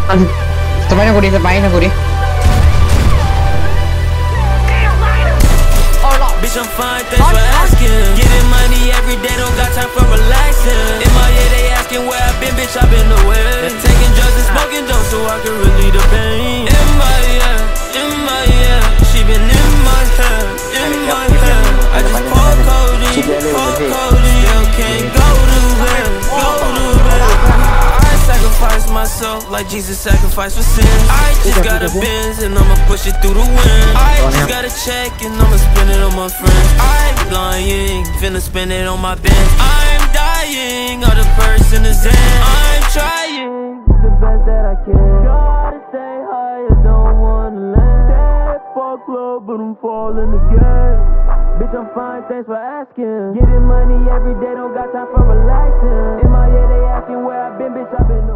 สไปนะกูดิสไปนะกูดิ Bitch, I'm fine, thanks for asking. Getting money every day, don't got time for relaxing. In my head, they asking where I've been, bitch, I've been away. Taking drugs and smoking dope so I can relieve the pain. In my head, she been in my head, I just pour codeine, still can't go to bed, I sacrifice myself like Jesus sacrificed for sin. I just got a Benz and I'ma push it through the wind. I just got a check and I'ma spend it on my friends. I'm lying, finna spend it on my Benz. I'm dying, all the person is in. I'm trying the best that I can. Try to stay high, I don't wanna land. Step for club, but I'm falling again. Bitch, I'm fine, thanks for asking. Getting money every day, don't got time for relaxing. In my head, they asking where I've been, bitch, I've been